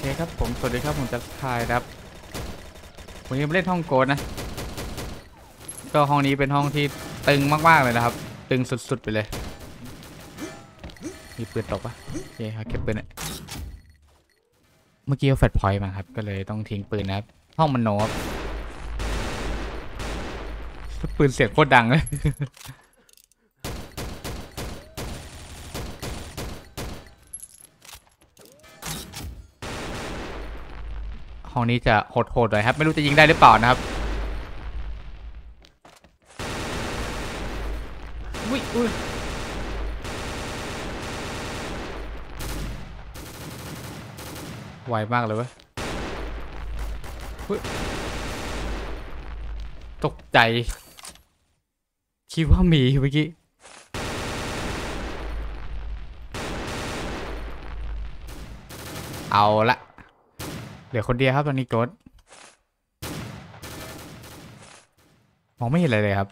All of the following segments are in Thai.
เคครับผมสวัสดีครับผมจัสคายครับวันนี้มาเล่นห้องโกดนะก็ห้องนี้เป็นห้องที่ตึงมากๆเลยนะครับตึงสุดๆไปเลยมีปืนตกปะโอเคครับเก็บปืนเมื่อกี้เอาแฟลชพอยต์มาครับก็เลยต้องทิ้งปืนนะครับห้องมันโนบปืนเสียงโคตรดังเลยห้องนี้จะโหดๆหน่อยครับไม่รู้จะยิงได้หรือเปล่านะครับอุ้ยไวมากเลยเว้ยตกใจคิดว่ามีเมื่อกี้เอาละเหลือคนเดียวครับตอนนี้โกดมองไม่เห็นอะไรเลยครับ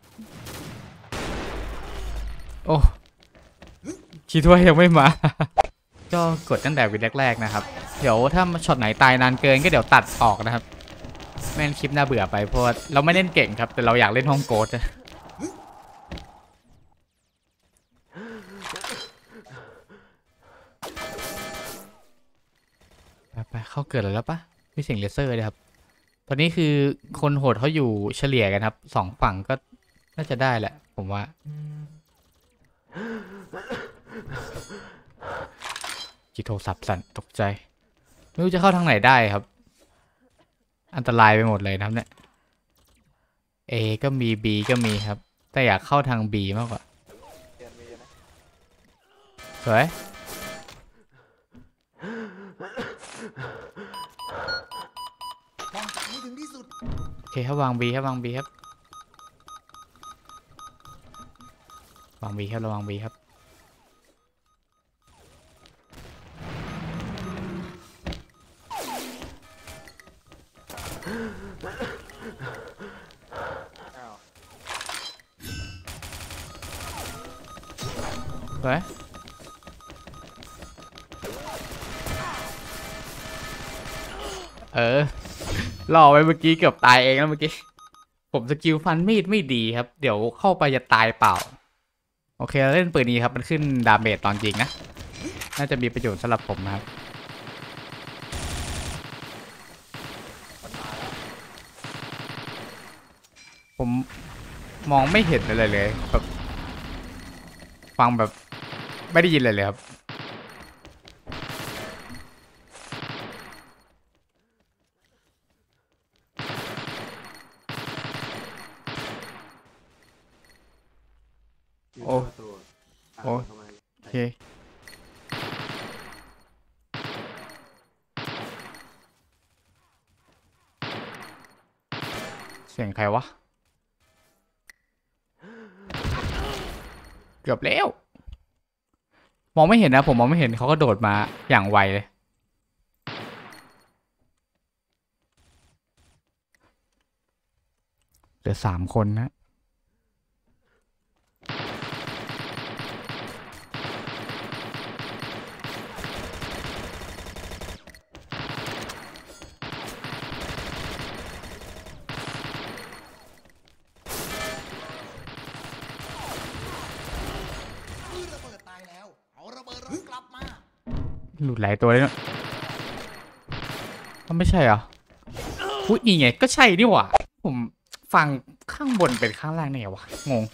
โอ้คิดว่ายังไม่มา ก็กดตั้งแต่วินแรกๆนะครับเดี๋ยวถ้าช็อตไหนตายนานเกินก็เดี๋ยวตัดออกนะครับไม่งั้นคลิปน่าเบื่อไปเพราะเราไม่เล่นเก่งครับแต่เราอยากเล่นห้องโกดไปเข้าเกิดแล้วปะมีเสียงเลเซอร์เลยครับตอนนี้คือคนโหดเขาอยู่เฉลี่ยกันครับสองฝั่งก็น่าจะได้แหละผมว่าจิโทรศัพท์สั่นตกใจไม่รู้จะเข้าทางไหนได้ครับอันตรายไปหมดเลยนะครับเนี่ย A ก็มี B ก็มีครับแต่อยากเข้าทาง B มากกว่าสวยโอเคครับวาง B ครับวาง B ครับวาง B ครับระวัง B ครับสวยล่อไว้เมื่อกี้เกือบตายเองแล้วเมื่อกี้ผมสกิลฟันมีดไม่ดีครับเดี๋ยวเข้าไปจะตายเปล่าโอเคเล่นปืนนี้ครับมันขึ้นดาเมจตอนยิงนะน่าจะมีประโยชน์สำหรับผมนะครับผมมองไม่เห็นอะไรเลยแบบฟังแบบไม่ได้ยินเลยครับโอ้โอเคเสียงใครวะเกือบแล้วมองไม่เห็นนะผมมองไม่เห็นเขาก็โดดมาอย่างไวเลยเหลือ3 คนนะหลุดหลายตัวเลยเนาะมันไม่ใช่เหรออุ้ยนี่ไงก็ใช่ดิว่ะผมฟังข้างบนเป็นข้างล่างเนี่ยวะงง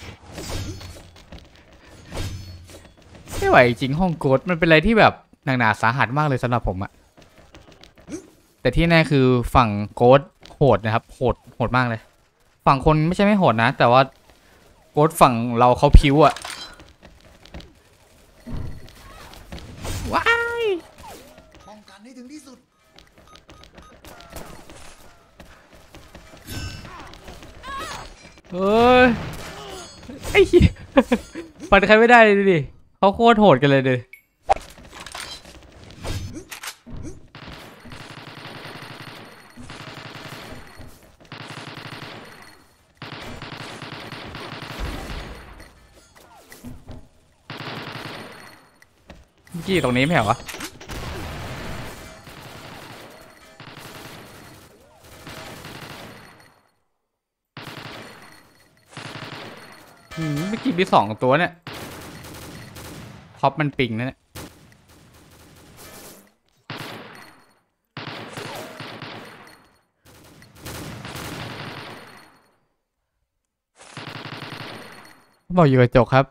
ไม่ไหวจริงห้องโกดมันเป็นอะไรที่แบบหนักหนาสาหัสมากเลยสำหรับผมอะแต่ที่แน่คือฝั่งโกดโหดนะครับโหดมากเลยฝั่งคนไม่ใช่ไม่โหดนะแต่ว่าโกดฝั่งเราเขาพิ้วอะว้ายป้องกันให้ถึงที่สุดเฮ้ยไอ้ฟันใครไม่ได้เลยดิเขาโคตรโหดกันเลยดิเมื่อกี้ตรงนี้ไม่เหรอวะเมื่อกี้มี2 ตัวเนี่ยพอปมันปิงนะเนี่ยบอกอยู่กระจกครับ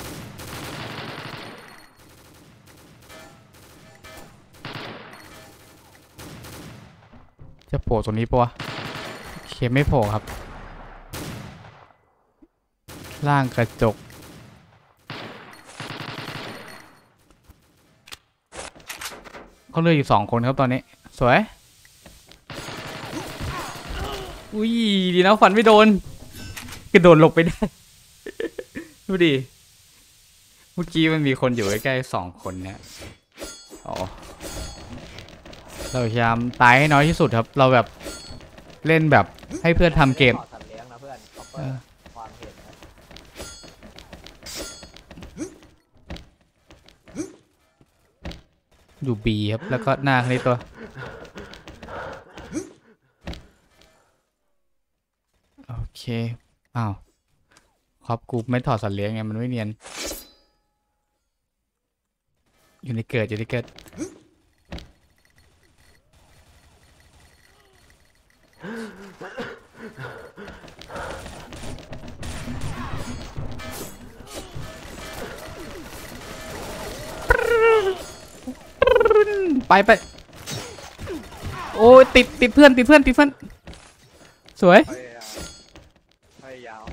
จะโผล่ตรงนี้ปะวะโอเคไม่โผล่ครับล่างกระจกเขาเหลืออยู่2 คนครับตอนนี้สวยอุ้ยดีนะฟันไม่โดนกระโดดหลบไปได้ ดูดิเมื่อกี้มันมีคนอยู่ใกล้ๆ2 คนเนี่ยอ๋อเราพยายามตายให้น้อยที่สุดครับเราแบบเล่นแบบให้เพื่อนทำเกมสัตว์เลี้ยงนะเพื่อนขอบคุณความเห็นนะอยู่บีครับแล้วก็หน้าคนนี้ตัวโอเคอ้าวครอบกูไม่ถอดสัตว์เลี้ยงไงมันไม่เนียนอยู่ในเกิดไปโอ้ยติดเพื่อนสวยพยายาม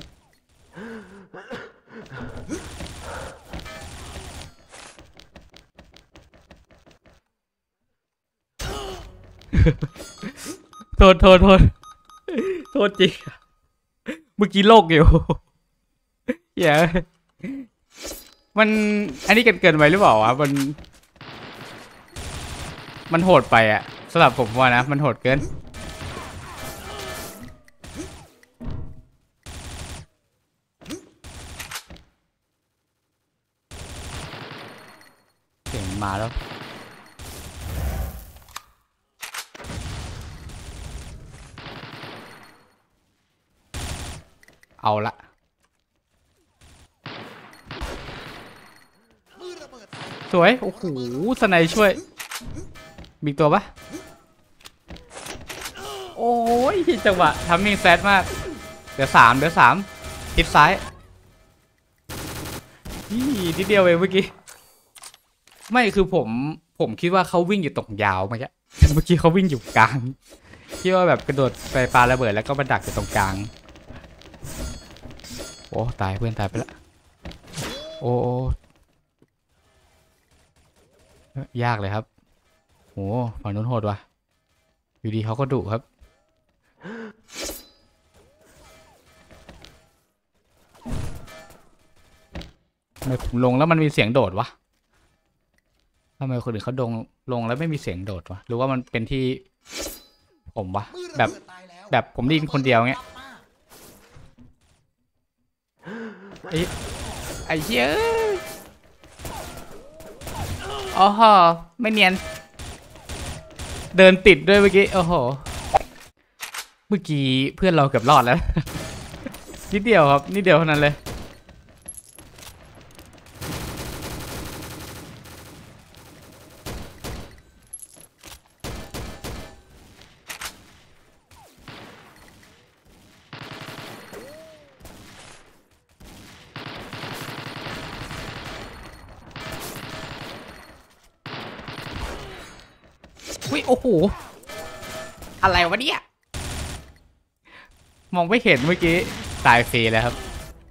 โทษจริงเมื่อกี้โลกอยู่อย่ามันอันนี้เกินไปหรือเปล่าวะมันโหดไปอะสำหรับผมว่านะมันโหดเกินเสียงมาแล้วเอาละสวยโอ้โหสไนช่วยมีตัวปะโอ้ยจังหวะทำมิ่งแซดมากเดี๋ยวสามทิศซ้ายนี่นิดเดียวเองเมื่อกี้ไม่คือผมคิดว่าเขาวิ่งอยู่ตรงยาวเมื่อกี้เขาวิ่งอยู่กลางคิดว่าแบบกระโดดไปปาระเบิดแล้วก็มาดักอยู่ตรงกลางโอ้ตายเพื่อนตายไปละโอ้ยากเลยครับโอ้ฝั่งนู้นโหดว่ะอยู่ดีเขาก็ดุครับทำไมผมลงแล้วมันมีเสียงโดดวะทำไมคนอื่นเขาลงแล้วไม่มีเสียงโดดวะหรือว่ามันเป็นที่ผมวะแบบผมได้ยินคนเดียวเงี้ยไอ้เหี้ยอ๋อไม่เนียนเดินติดด้วยเมื่อกี้โอ้โหเมื่อกี้เพื่อนเราเกือบรอดแล้ว นิดเดียวครับนิดเดียวเท่านั้นเลยอุ้ยโอ้โหอะไรวะเนี่ยมองไม่เห็นเมื่อกี้ตายฟรีเลยครับ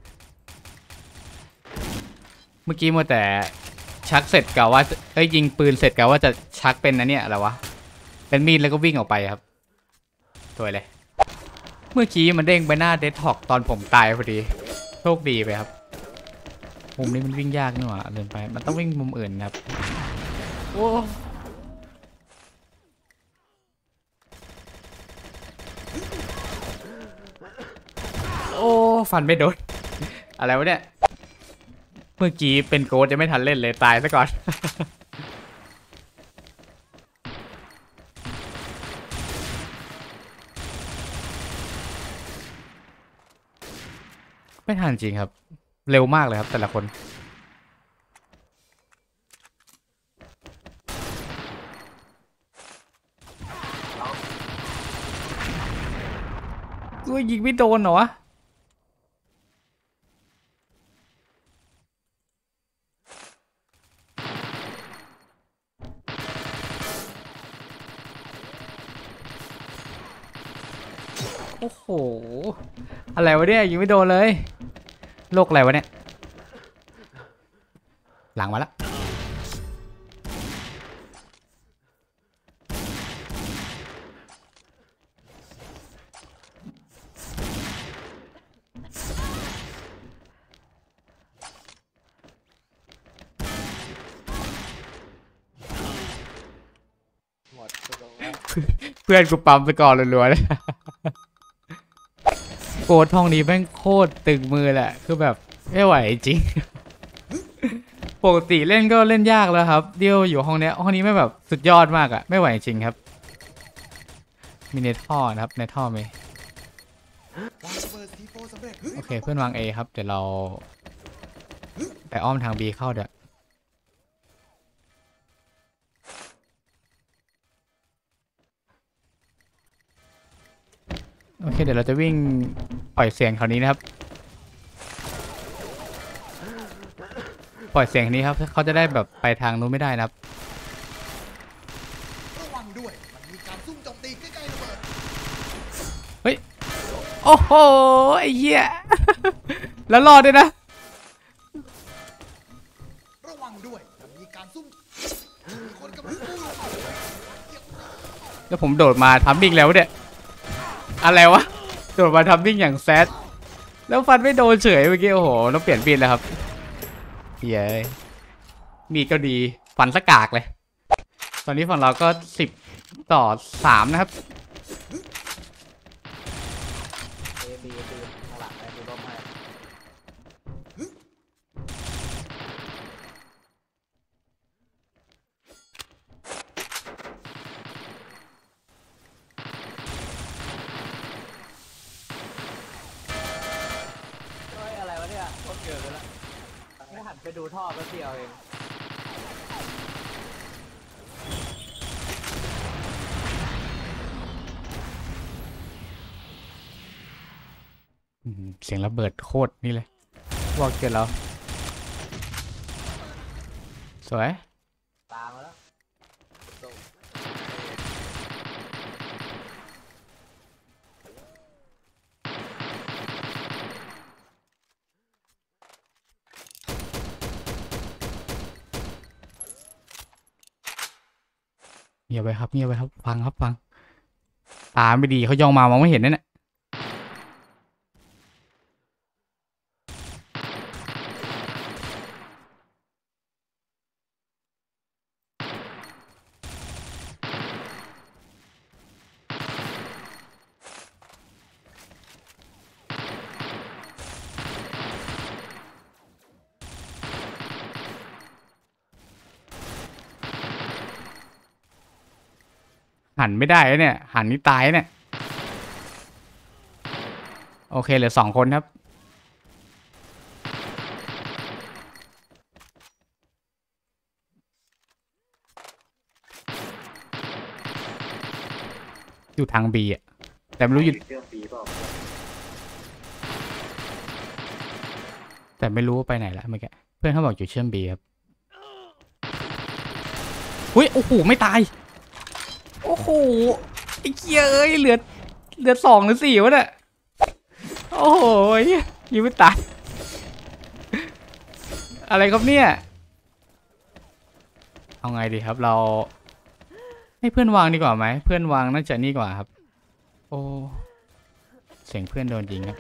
เมื่อกี้มัวแต่ชักเสร็จกะว่ายิงปืนเสร็จกะว่าจะชักเป็นนะเนี่ยอะไรวะเป็นมีดแล้วก็วิ่งออกไปครับตัวเลยเมื่อกี้มันเด้งไปหน้าเดดท็อกตอนผมตายพอดีโชคดีไปครับมุมนี้มันวิ่งยากนี่หว่าเดินไปมันต้องวิ่งมุมอื่นครับโอ้ฟันไม่โดนอะไรวะเนี่ยเมื่อกี้เป็นโกดจะไม่ทันเล่นเลยตายซะก่อน ไม่ทันจริงครับเร็วมากเลยครับแต่ละคนกูยิงไม่โดนเหรอวะโอ้โหอะไรวะเนี่ยยิงไม่โดนเลยโลกอะไรวะเนี่ยหลังมาละหมดกูลงแล้วเพื่อนกูปั๊มไปก่อนรัวๆเลยโกดห้องนี้แม่งโคตรตึงมือแหละคือแบบไม่ไหวจริงปกติเล่นก็เล่นยากแล้วครับเดียวอยู่ห้องนี้ไม่แบบสุดยอดมากอะไม่ไหวจริงครับมีเนท่อนะครับในท่อมีโอเคเพื่อนวาง A ครับเดี๋ยวเราไปอ้อมทาง B เข้าเดี๋ยวโอเคเดี๋ยวเราจะวิ่งปล่อยเสียงคราวนี้นะครับปล่อยเสียงนี้ครับเขาจะได้แบบไปทางนู้นไม่ได้นะครับระวังด้วยมันมีการซุ่มโจมตีใกล้ๆระเบิดโอ้โหไอ้เหี้ย แล้วรอดด้วยนะระวังด้วยมันมีการซุ่มมีคนกำลังสู้แล้วผมโดดมาทัมมิ่งแล้วเนี่ยอะไรวะโดดมาทัมมิ่งอย่างแซดแล้วฟันไม่โดนเฉยเมื่อกี้โอ้โหต้องเปลี่ยนปีนแล้วครับเย้ยมีดก็ดีฟันสกากเลยตอนนี้ฝั่งเราก็10-3นะครับเอบีข้างหลังนะดูร่มให้เฮ้ยอะไรวะเนี่ยโคตรเกิดไปแล้วไม่หันไปดูท่อแป๊บเดียวเองเสียงระเบิดโคตรนี่เลยบอกเกิดแล้วสวยตามมาแล้วส่งเงียบไปครับเงียบไปครับฟังครับฟังตาไม่ดีเขาย่องมามองไม่เห็นนั่นแหละหันไม่ได้แล้วเนี่ยหันนี่ตายเนี่ยโอเคเหลือ2 คนครับอยู่ทาง B อ่ะแต่ไม่รู้อยู่เครื่องปีเปล่าแต่ไม่รู้ว่าไปไหนแล้วเมื่อกี้เพื่อนเขาบอกอยู่เชื่อม B ครับอุ้ยโอ้โหไม่ตายโอ้โหไอ้เหี้ยเอ้ยเหลือ2 หรือ 4วะเนี่ยโอ้โหยิงไม่ตายอะไรครับเนี่ยเอาไงดีครับเราให้เพื่อนวางดีกว่าไหมเพื่อนวางน่าจะนี่กว่าครับโอ้เสียงเพื่อนโดนยิงครับ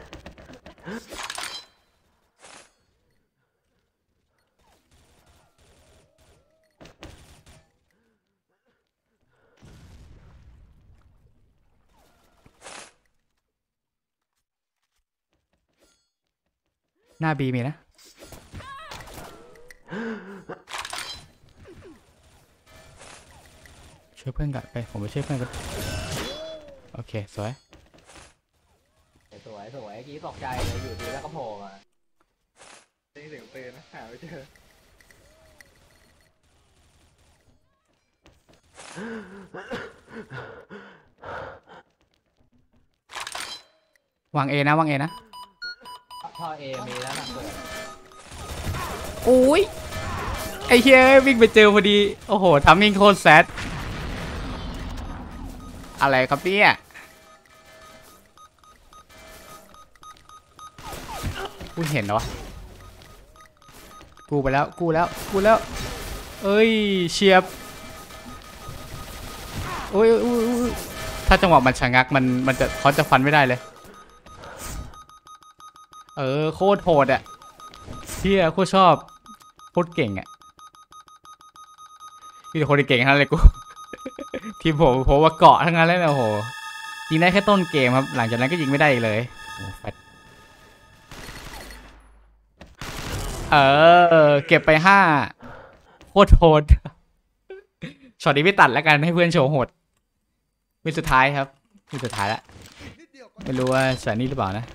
หน้า B มีนะช่วยเพื่อนกันไปผมไปช่วยเพื่อนกันโอเคสวยสวยเมื่อกี้ตกใจเลยอยู่ดีแล้วก็โผล่มาเสียงปืนนะหาไม่เจอวางเอนะวางเอนะท่อเอมีแล้วนะเปิดโอ้ยไอ้เฮียวิ่งไปเจอพอดีโอ้โหทำมิ่งโคตรแซดอะไรครับเนี่ยกูเห็นเหรอวะกูไปแล้วกูแล้วเอ้ยเชียบโอ้ยถ้าจังหวะมันชะงักมันจะเขาจะฟันไม่ได้เลยโคตรโหดอะเฮียโคตรชอบโคตรเก่งอะมีแต่คนเก่งทั้งนั้นเลยกู ทีมผมว่าเกาะทั้งนั้นเลยนะโอ้โหยิงได้แค่ต้นเกมครับหลังจากนั้นก็ยิงไม่ได้อีกเลยโอ้แฟตเก็บไป5โคตรโหดช็อตนี้ไม่ตัดแล้วกันให้เพื่อนโชว์โหดวิสุดท้ายครับวิสุดท้ายแล้วไม่รู้ว่าสายนี้หรือเปล่านะ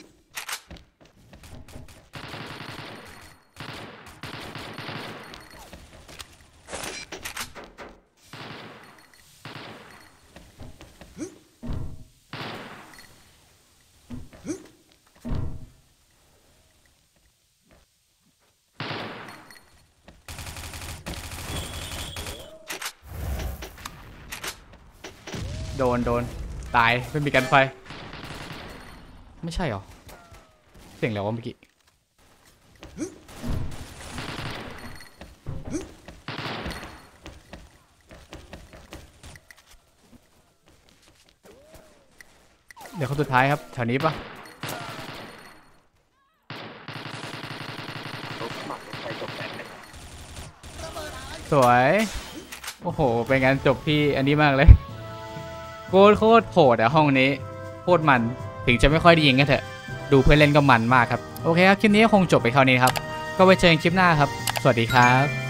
โดนตายไม่มีกันไฟไม่ใช่หรอเสียงแล้ววะเมื่อกี้เดี๋ยวคนสุดท้ายครับแถวนี้ปะสวยโอ้โหเป็นงานจบที่อันนี้มากเลยโคตรโหดอะห้องนี้โคตรมันถึงจะไม่ค่อยได้ยิงกันเถอะดูเพื่อนเล่นก็มันมากครับโอเคครับคลิปนี้คงจบไปเท่านี้ครับก็ไว้เจอกันคลิปหน้าครับสวัสดีครับ